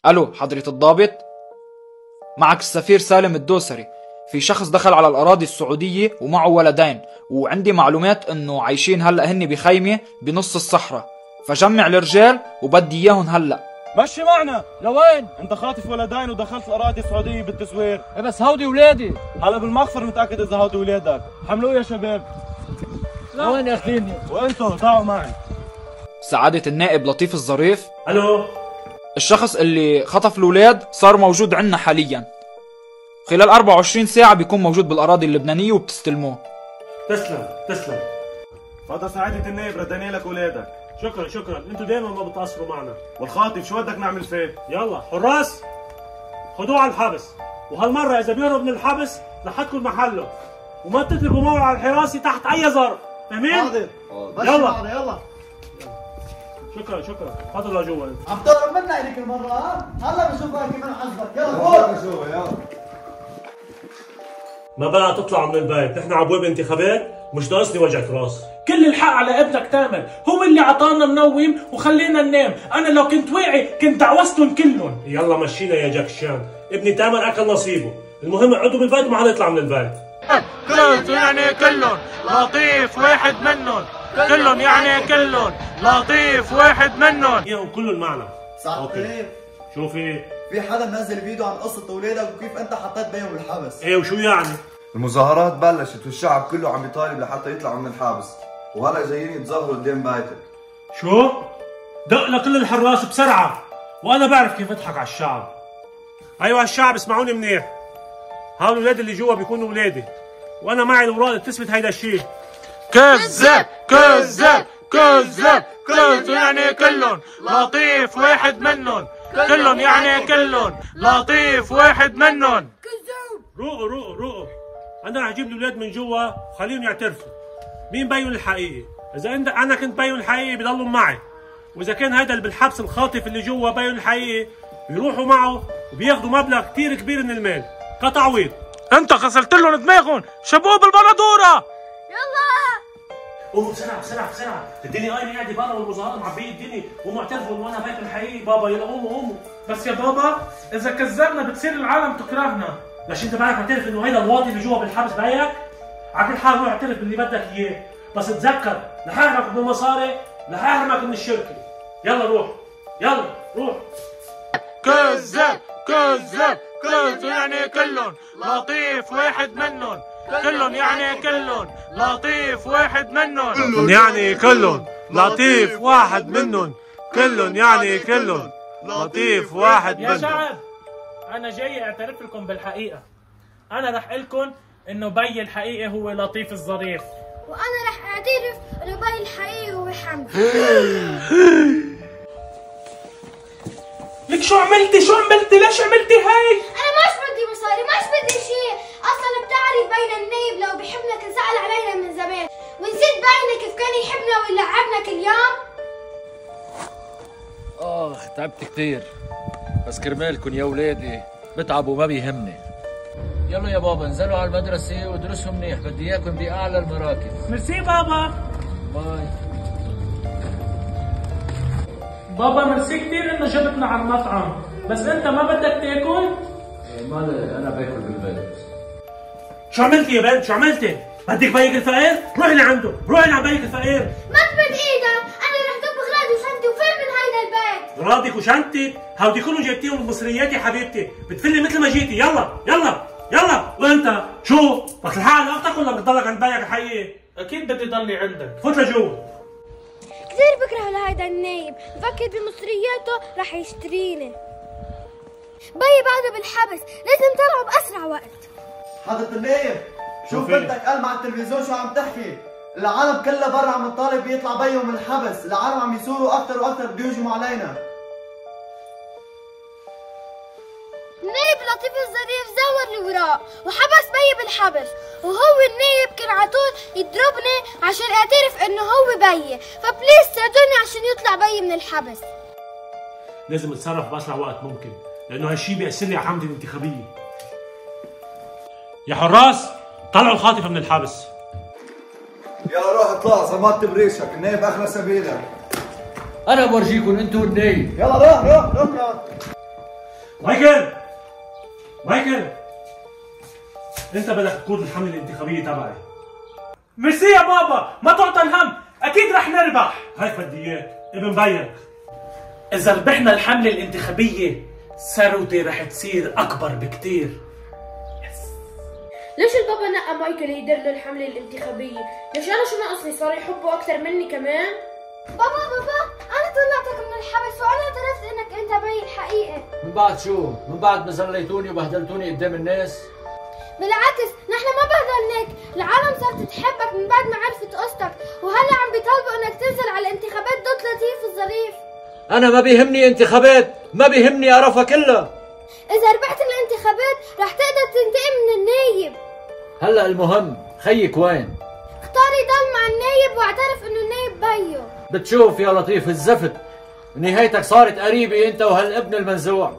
الو حضرة الضابط، معك السفير سالم الدوسري. في شخص دخل على الأراضي السعودية ومعه ولدين، وعندي معلومات انه عايشين هلأ هن بخيمة بنص الصحراء، فجمع الرجال وبدي اياهم هلأ. مشي معنا. لوين؟ انت خاطف ولدين ودخلت الاراضي السعودية بالتزوير. ايه بس هودي ولادي. هلا بالمخفر متأكد اذا هودي ولادك. حملوه يا شباب. وين ياخذيني؟ وانتو طلعوا معي. سعادة النائب لطيف الظريف. الو. الشخص اللي خطف الولاد صار موجود عندنا حاليا، خلال 24 ساعة بيكون موجود بالأراضي اللبنانية وبتستلموه. تسلم. فضل سعادة النائب ردينا لك ولادك. شكرا، انتوا دايما ما بتقصروا معنا. والخاطف شو بدك نعمل فيه؟ يلا حراس خدوه على الحبس، وهالمرة إذا بيهرب من الحبس لحدكم محله، وما تتركوا موعد على الحراسة تحت أي ظرف، فاهمين؟ حاضر. يلا. شكرا. تفضلوا لجوا. عم تهرب منا هذيك المرة. هلا بشوفك كيف نحاسبك. يلا فوت. يلا. ما بقى تطلعوا من البيت، نحن عبواب انتخابات، مش ناقصني وجعة راس. كل الحق على ابنك تامر، هو اللي عطانا منوم وخلينا ننام. انا لو كنت واعي كنت دعوستهم كلهم. يلا مشينا يا جاكشان، ابني تامر اكل نصيبه، المهم اقعدوا بالبيت وما حدا يطلع من البيت. كلهم يعني كلهم لطيف واحد منهم، كلهم يعني كلهم لطيف واحد منهم. اياهم كلهم معنا. سعادة شو في حدا منزل فيديو عن قصة اولادك وكيف انت حطيت بيهم بالحبس. ايه وشو يعني؟ المظاهرات بلشت والشعب كله عم يطالب لحتى يطلعوا من الحابس، وهلا جايين يتظاهروا قدام بيتك. شو؟ دق لكل الحراس بسرعة، وأنا بعرف كيف أضحك على الشعب. أيوة الشعب اسمعوني منيح، هول الأولاد اللي جوا بيكونوا أولادي، وأنا معي الأوراق تثبت هيدا الشيء. كذاب كلهم يعني كلهم لطيف واحد منهم، كلهم يعني كلهم لطيف واحد منهم. روقوا، أنا رح أجيب الأولاد من جوا وخليهم يعترفوا مين بين الحقيقي. إذا أنا كنت بين الحقيقي بضلوا معي، وإذا كان هذا اللي بالحبس الخاطف اللي جوا بين الحقيقي بيروحوا معه وبياخذوا مبلغ كثير كبير من المال كتعويض. انت غسلت لهم دماغهم، شبوه بالبندوره. يلا قوموا بسرعة، الدنيا قايمة قاعدة برا والمظاهرات معبية الدنيا، قوموا اعترفوا إنه أنا بيت الحقيقي بابا. يلا قوموا. بس يا بابا اذا كذبنا بتصير العالم تكرهنا. ليش انت بعرف معترف انه هيدا الواطي اللي جوا بالحبس بايك؟ على كل حال روح اعترف باللي بدك اياه، بس تذكر رح احرمك من المصاري، رح احرمك من الشركه. يلا روح. كذاب كلهم يعني كلهم لطيف واحد منهم، كلهم يعني كلهم لطيف واحد منهم، كلهم يعني كلهم لطيف واحد منهم، كلهم يعني كلهم لطيف واحد منهم. يا شعب انا جاي اعترف لكم بالحقيقه. انا رح لكم انه بي الحقيقي هو لطيف الظريف، وانا رح اعترف انه باي الحقيقي هو حمد. لك شو عملتي ليش عملتي هاي؟ انا مش بدي مصاري، مش بدي شيء، اصلا بتعرف بين النايب لو بحبنا كان سأل علينا من زمان، ونسيت بينا كيف كان يحبنا ويلعبنا كل يوم. تعبت كثير، بس كرمالكن يا ولادي بتعب وما بيهمني. يلا يا بابا انزلوا على المدرسة وادرسوا منيح، بدي اياكم بأعلى المراكز. ميرسي بابا. باي. بابا ميرسي كثير انه جبتنا على المطعم، بس انت ما بدك تاكل؟ مالي انا باكل بالبيت. شو عملتي يا بنت؟ شو عملتي؟ بدك بيك الفقير؟ روحي لعنده، روحي لعند بيك الفقير. ما تمد ايدك، انا رح طبخ غراضي وشنطتي وفين من هيدا البيت؟ غراضك وشنطتك؟ هودي كلهم جبتيهم المصريات يا حبيبتي، بتفلي مثل ما جيتي. يلا. وانت شو؟ بدك الحق على اختك ولا بتضلك عند بيك الحقيقي؟ اكيد بدي ضلي عندك. فوت لجوا. كثير بكره لهيدا النايب، بفكر بمصرياته رح يشتريني. بيي بعده بالحبس، لازم طلعه باسرع وقت. حضرة النائب شوف بنتك قال مع التلفزيون شو عم تحكي. العالم كلها برا عم تطالب يطلع بيهم من الحبس، العالم عم يثوروا اكثر واكثر بده يهجموا علينا. النايب لطيف الظريف زور الوراق وحبس بيي بالحبس، وهو النايب كان على طول يضربني عشان اعترف انه هو بيي، فبليز ساعدوني عشان يطلع بيي من الحبس. لازم اتصرف باسرع وقت ممكن، لانه هالشيء بيأثر لي على حملتي الانتخابيه. يا حراس طلعوا الخاطفه من الحبس. يلا روح اطلع زمرت بريشك، النايب اخلى سبيلك. انا بورجيكم انتوا والنايب. يلا روح. مايكل مايكل، انت بدك تقود الحمله الانتخابيه تبعي. ميرسي يا بابا، ما تعطى الهم، اكيد رح نربح. هيك بدي اياك ابن بيك. اذا ربحنا الحمله الانتخابيه ثروتي رح تصير اكبر بكتير. ليش البابا نقى مايكل يدير له الحمله الانتخابيه؟ ليش انا شو ناقصني؟ صار يحبه اكثر مني كمان؟ بابا انا طلعتك من الحبس وانا اعترفت انك انت بي الحقيقه. من بعد شو؟ من بعد ما زليتوني وبهدلتوني قدام الناس؟ بالعكس نحن ما بهدلناك، العالم صارت تحبك من بعد ما عرفت قصتك، وهلا عم بيطالبوا انك تنزل على الانتخابات ضد لطيف الظريف. انا ما بيهمني انتخابات، ما بيهمني قرفها كلها. اذا ربحت الانتخابات رح تقدر تنتقم من النايب. هلا المهم خيك وين؟ اختار يضل مع النايب واعترف انه النايب بيو. بتشوف يا لطيف الزفت، نهايتك صارت قريبة انت وهالابن المنزوع.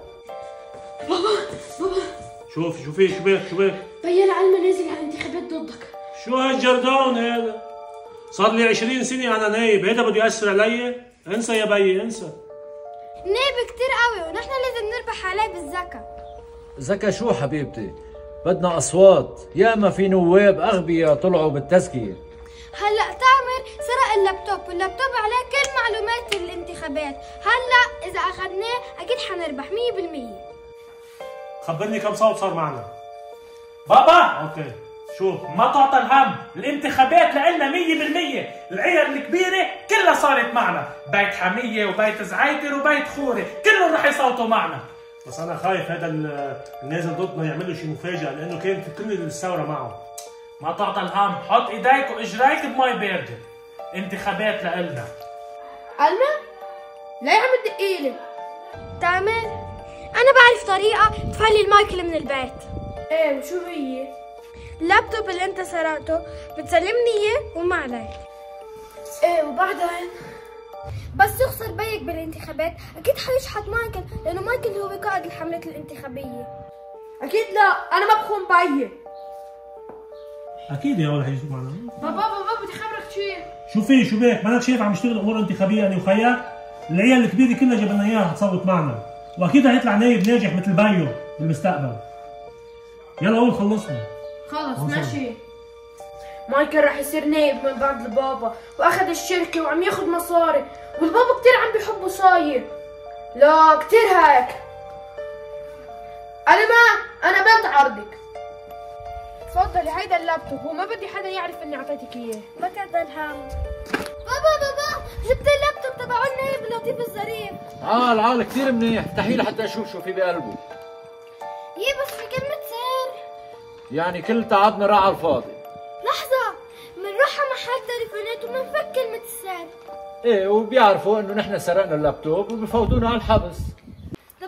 بابا شو بيك بيا العلمة نازل على الانتخابات ضدك. شو هالجردون هذا؟ صار لي 20 سنه انا نايب، هذا بده ياثر علي؟ انسى يا بيي انسى. النايب كتير قوي ونحن لازم نربح عليه بالذكاء. ذكا شو حبيبتي؟ بدنا اصوات، ياما في نواب اغبياء طلعوا بالتزكية. هلا تامر سرق اللابتوب واللابتوب عليه كل معلومات الانتخابات، هلا اذا اخذناه اكيد حنربح 100%. خبرني كم صوت صار معنا. بابا اوكي شوف، ما تعطى الهم، الانتخابات لنا 100%، العير الكبيرة كلها صارت معنا، بيت حمية وبيت زعيتر وبيت خوري، كلهم رح يصوتوا معنا. بس انا خايف هذا النازل ضدنا يعمل له شيء مفاجأة، لانه كانت كل الثورة معه. ما تعطى الهم، حط ايديك واجريك بمي باردة، انتخابات لنا. علمة؟ لا يا عم تدقيلي. تامر انا بعرف طريقة تفلي المايكل من البيت. ايه وشو هي؟ اللابتوب اللي انت سرقته بتسلمني اياه وما عليك. ايه وبعدين؟ بس يخسر بيك بالانتخابات اكيد حيشحت مايكل، لانه مايكل هو قائد الحملة الانتخابية. اكيد لا، انا ما بخون بيي. اكيد يا ولد حيجي معنا. بابا بدي خبرك شيء. شو بيك؟ مالك شايف عم نشتغل امور انتخابيه انا وخيك؟ العيال الكبيره كلها جبنا اياها تصوت معنا، واكيد هيطلع نايب ناجح مثل بيو بالمستقبل. يلا قول خلصنا. خلص ماشي. مايكل رح يصير نايب من بعد البابا، واخذ الشركه وعم ياخذ مصاري، والبابا كتير عم بيحبه صاير. لا كتير هيك. انا بنت عرضك. تفضلي هيدا اللابتوب، وما بدي حدا يعرف اني اعطيتك اياه. ما كان الهم. بابا جبت اللابتوب تبعو النايب لطيف الظريف. عال كثير منيح، افتحي له حتى اشوف شو في بقلبه. بس في كلمة سر. يعني كل تعبنا راح على الفاضي. لحظة، منروح على محل تليفونات ومنفك كلمة السر. ايه وبيعرفوا انه نحن سرقنا اللابتوب وبفوتونا على الحبس.